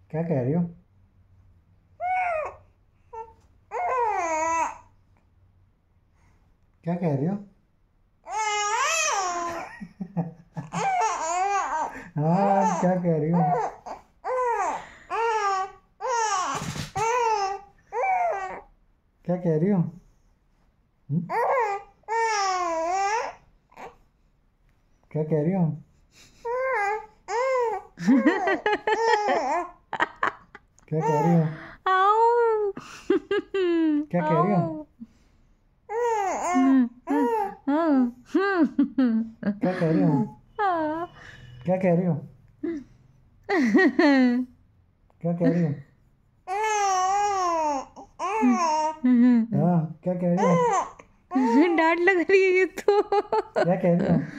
क्या कह रही हो? क्या कह रही हो? हाँ, क्या कह रही हो? क्या कह रही हो? क्या कह रही हो? क्या कह रही हो? आओ। क्या कह रही हो? क्या कह रही हो? क्या कह रही हो? क्या कह रही हो? हाँ, क्या कह रही हो? डांट लग रही है ये तो। क्या कह रही हो?